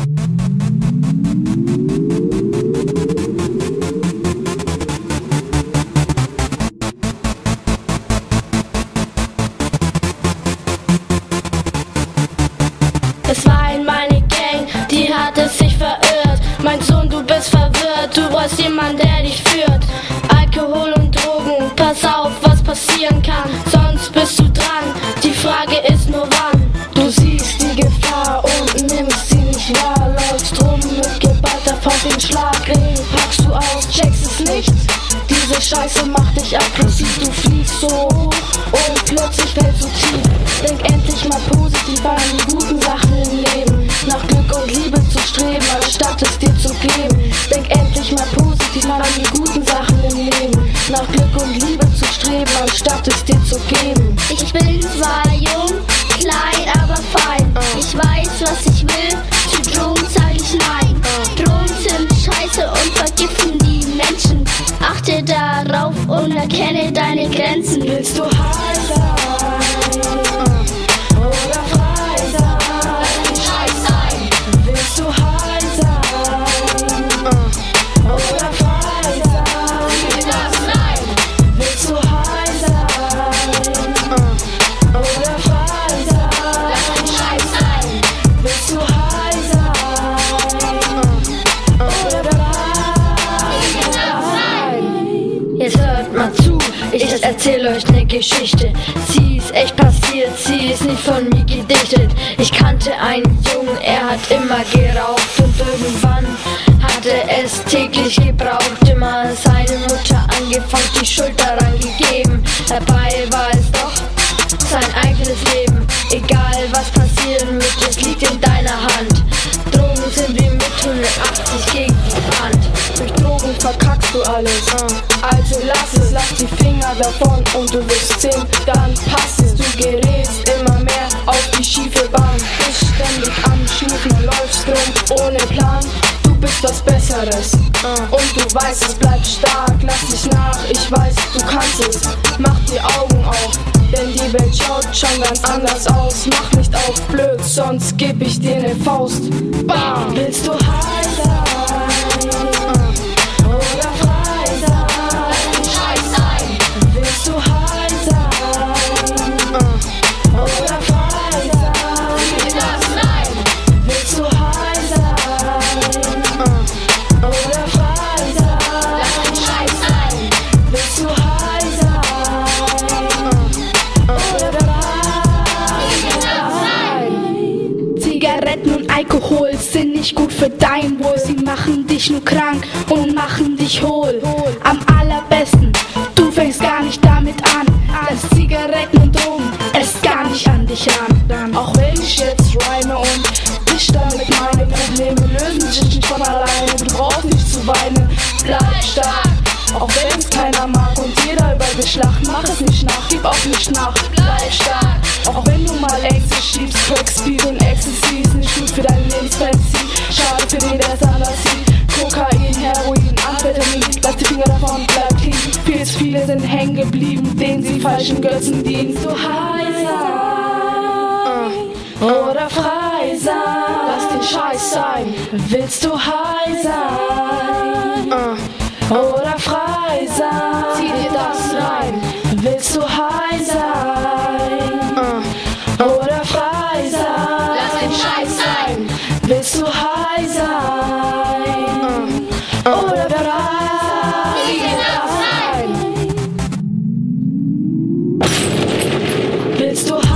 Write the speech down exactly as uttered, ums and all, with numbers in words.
Es war einmal eine Gang, die hatte sich verirrt. Mein Sohn, du bist verwirrt, du brauchst jemanden, der dich führt. Alkohol und Drogen, pass auf, was passieren kann, sonst bist du dran. Die Frage ist nur wann. Du siehst die Gefahr und nimmst sie nicht wahr. Läufst rum mit geballter Faust, den Schlagring packst du aus, checkst es nicht. Diese Scheiße macht dich aggressiv, du fliegst so hoch und plötzlich fällst du tief. Denk endlich mal positiv an die guten Sachen im Leben, nach Glück und Liebe zu streben, anstatt es dir zu geben. Denk endlich mal positiv an die guten Sachen im Leben, nach Glück und Liebe zu streben, anstatt es dir zu geben. Ich bin zwar jung, klein, aber fein. Ich weiß, was ich will, zu Drogen sag ich nein. Drogen sind scheiße und vergiften die Menschen. Achte darauf und erkenne deine Grenzen. Willst du high sein oder frei sein? Lass den Scheiß sein. Willst du high sein oder frei sein? Das nein. Willst du high sein oder frei sein? Lass den Scheiß sein. Willst du high sein oder frei sein? Jetzt hört mal zu, ich erzähl euch ne Geschichte. Sie ist echt passiert, sie ist nicht von mir gedichtet. Ich kannte einen Jungen, er hat immer geraucht und irgendwann hat er es täglich gebraucht. Immer seine Mutter angefangen, die Schuld daran gegeben. Dabei war es doch sein eigenes Leben. Egal was passieren wird, es liegt in deiner Hand. Drogen sind wie mit hundertachtzig gegen die Wand. Durch Drogen verkackst du alles, also lass es, lass die Finger davon und du wirst sehen, dann passt es. Du gerätst immer mehr auf die schiefe Bahn, bist ständig am Schnüffeln, läufst rum ohne Plan. Du bist was Besseres und du weißt, es bleibt stark. Lass dich nach, ich weiß, du kannst es. Mach die Augen auf, denn die Welt schaut schon ganz anders aus. Mach nicht auf blöd, sonst geb ich dir ne Faust. Bam! Willst du high sein oder frei sein? Lass den Scheiß sein. Willst du high sein oder frei sein? Das nein. Willst du high sein oder frei sein? Lass den Scheiß sein. Willst du high sein oder frei sein? Zigaretten und Alkohol sind nicht gut für dein Wohl. Sie machen dich nur krank und machen dich hohl. Am allerbesten, du fängst gar nicht damit an, dass Zigaretten und Drogen es gar nicht an dich ran. Auch wenn ich jetzt rhyme und dich damit meine Probleme lösen sich nicht von alleine. Du brauchst nicht zu weinen, bleib stark. Auch wenn es keiner mag und jeder über dich lacht, mach es nicht nach, gib auch nicht nach, bleib stark. Auch wenn du mal Ängste schiebst, Crack, Speed und Ecstasy ist nicht gut für dein Lebensfantasy. Schade für den, der es anders sieht. Kokain, Heroin, Amphetamin, lass die Finger davon, bleib clean. Viel zu viele sind hängen geblieben, denen sie falschen Götzen dienen. So high sein oder frei sein, lass den Scheiß sein. Willst du high sein oder frei sein? Zieh dir das rein. Willst du high sein oder frei sein? Lass den Scheiß sein. Willst du high sein oder frei sein? Willst du high